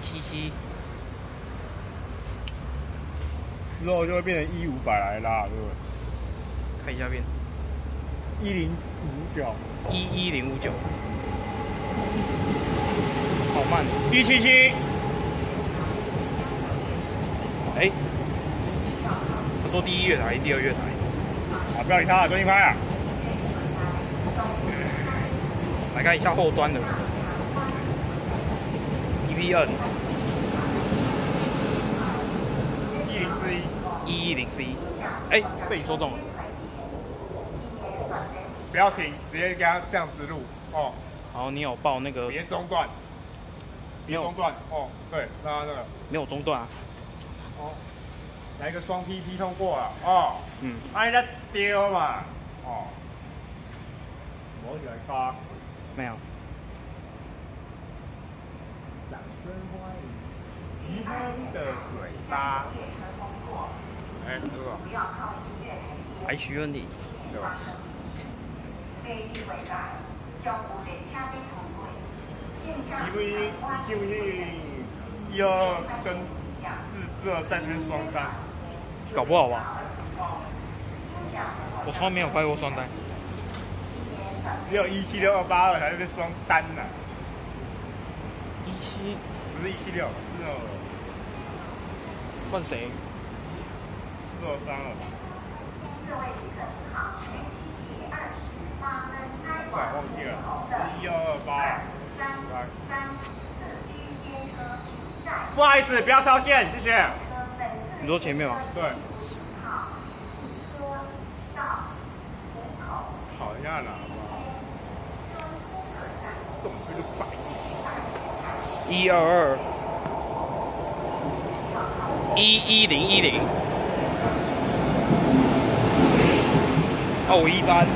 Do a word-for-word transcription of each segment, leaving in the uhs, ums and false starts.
七七， 之后就会变成一五百来拉，对不对？ 看一下变一零五九， 一一零五九，好慢。 一七七， 哎，我说第一月台，第二月台。 啊，不要理他，专心拍啊！ 来看一下后端的 P P N 一零四一， 一一零 C， 哎，被你说中了。 不要停，直接给他这样直路哦。 好，你有报那个？ 别中断，别中断哦。对，让他那个没有中断啊。 哦，来一个双 P P 通过了哦。 嗯。 按人家丢嘛，哦。我起来发。 没有。 掌声欢迎余亨的嘴巴。哎，这个。 还需要你。 对吧？因为因为一二跟四四二在这边双单， 搞不好吧？我从来没有拍过双单。 只有一七六二八二才是双单呐、啊。 一七不是一七六，是哦。 换谁？ 四二三二。快忘记了，一二二八。来。不好意思，不要超线，谢谢。 你说前面吗？ 对。好一下喇叭。动这个白。 一二二。一一零一零。二五一三。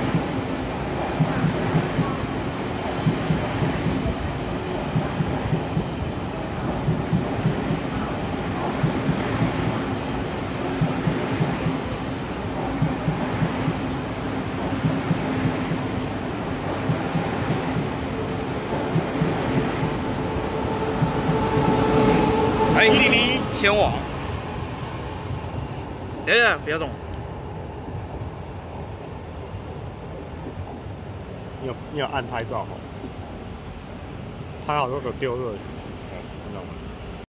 哎，一零零前往。等一下，不要动。 你有你有按拍照好，拍好之后给我丢热，嗯，看到吗？